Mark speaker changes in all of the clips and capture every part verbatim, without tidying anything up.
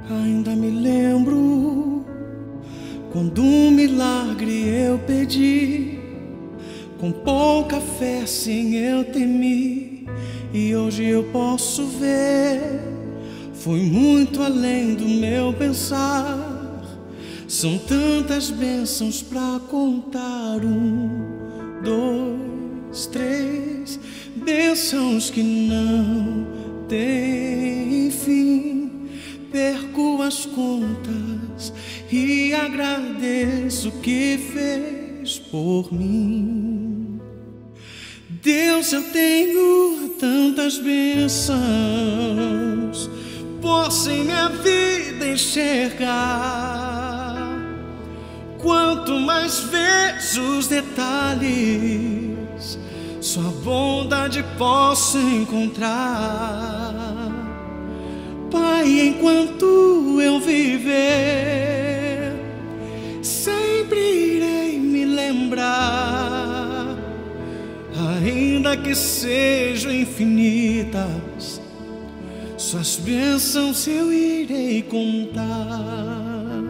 Speaker 1: Ainda me lembro quando um milagre eu pedi, com pouca fé sim eu temi, e hoje eu posso ver, foi muito além do meu pensar. São tantas bênçãos pra contar, um, dois, três, bênçãos que não têm fim. Perco as contas e agradeço o que fez por mim. Deus, eu tenho tantas bênçãos, posso em minha vida enxergar. Quanto mais vejo os detalhes, sua bondade posso encontrar. Pai, enquanto eu viver, sempre irei me lembrar, ainda que sejam infinitas, suas bênçãos eu irei contar.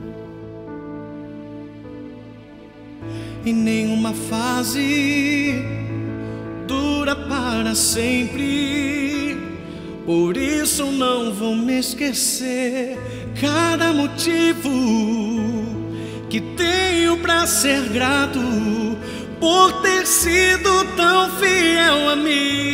Speaker 1: E nenhuma fase dura para sempre, por isso não vou me esquecer cada motivo que tenho pra ser grato, por ter sido tão fiel a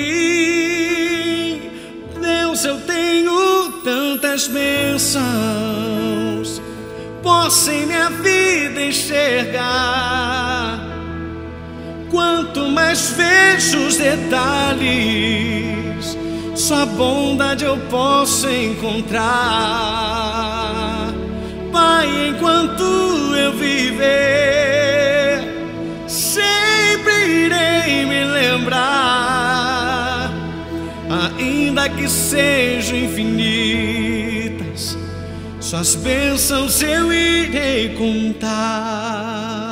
Speaker 1: mim. Deus, eu tenho tantas bênçãos, posso em minha vida enxergar. Quanto mais vejo os detalhes, sua bondade eu posso encontrar. Pai, enquanto eu viver, sempre irei me lembrar, ainda que sejam infinitas, suas bênçãos eu irei contar.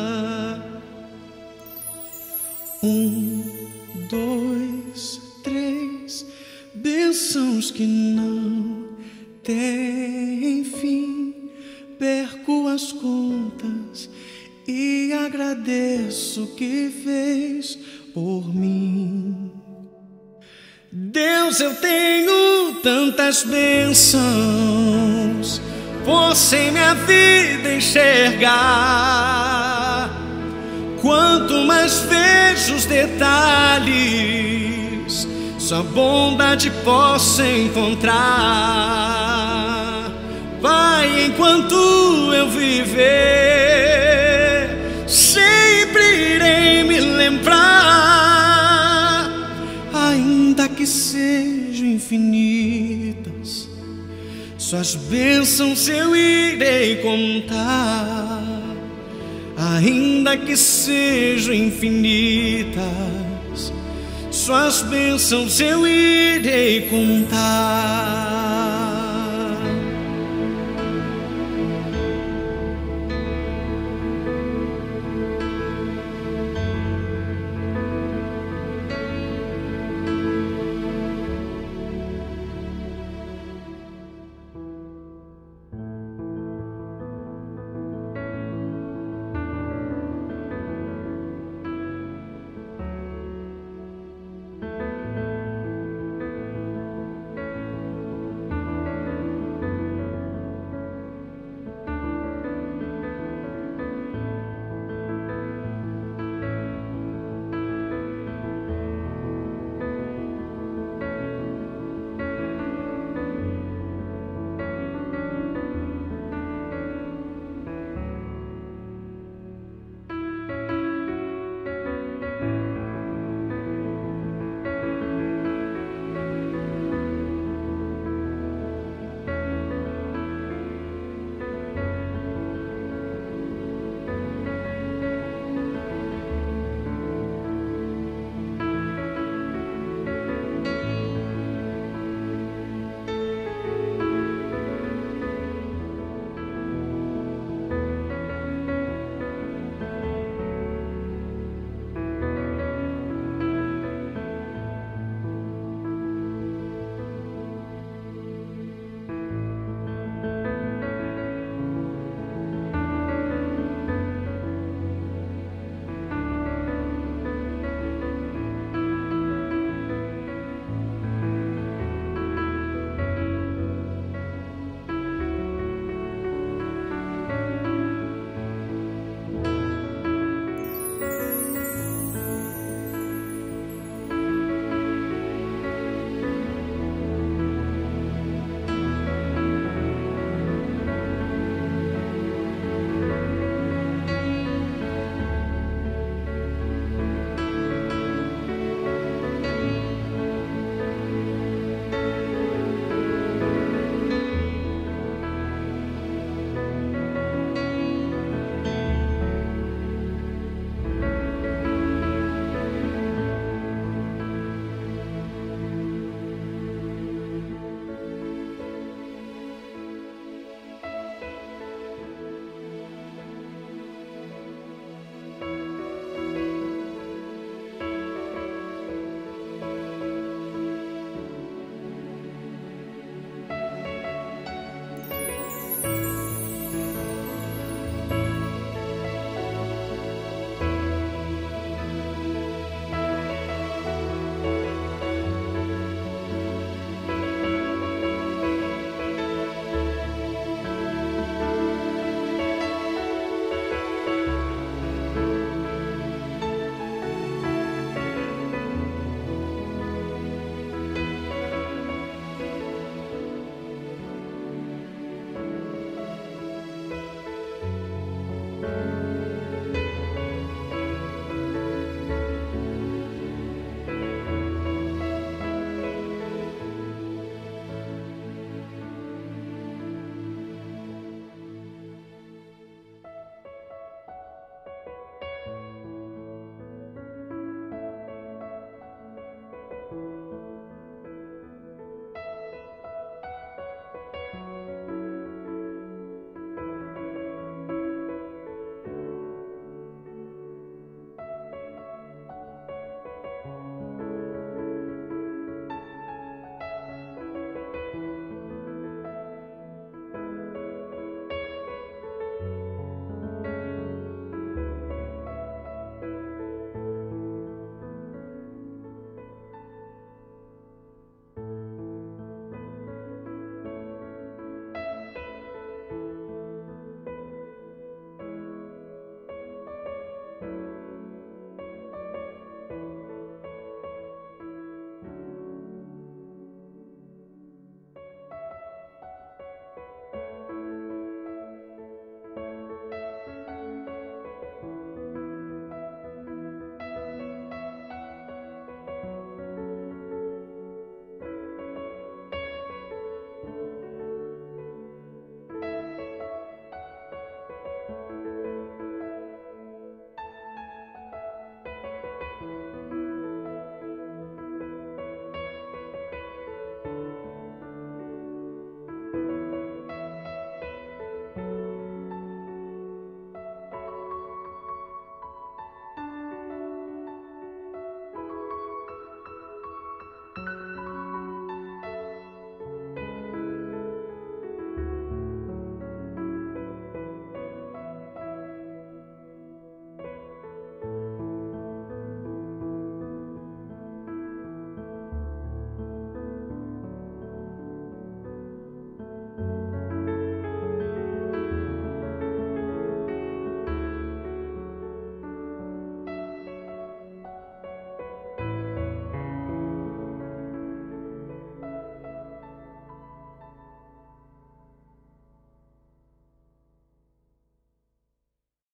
Speaker 1: Um, dois, três, bênçãos que não têm fim. Perco as contas e agradeço o que fez por mim. Deus, eu tenho tantas bênçãos, posso em minha vida enxergar. Quanto mais vejo os detalhes, sua bondade posso encontrar. Pai, enquanto eu viver, sempre irei me lembrar, ainda que sejam infinitas, suas bênçãos eu irei contar. Ainda que sejam infinitas, suas bênçãos eu irei contar.